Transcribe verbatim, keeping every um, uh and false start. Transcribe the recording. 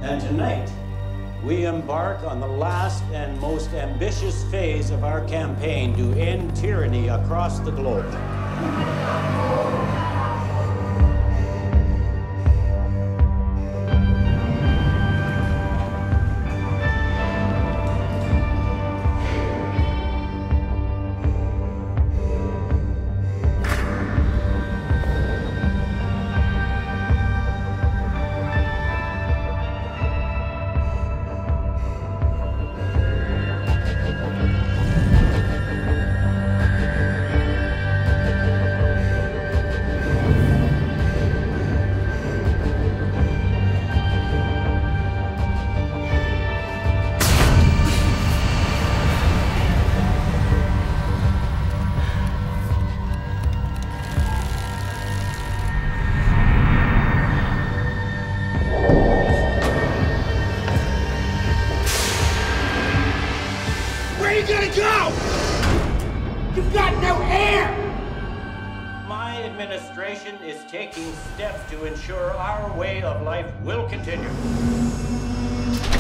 And tonight, we embark on the last and most ambitious phase of our campaign to end tyranny across the globe. Where are you gonna go? You've got no air! My administration is taking steps to ensure our way of life will continue.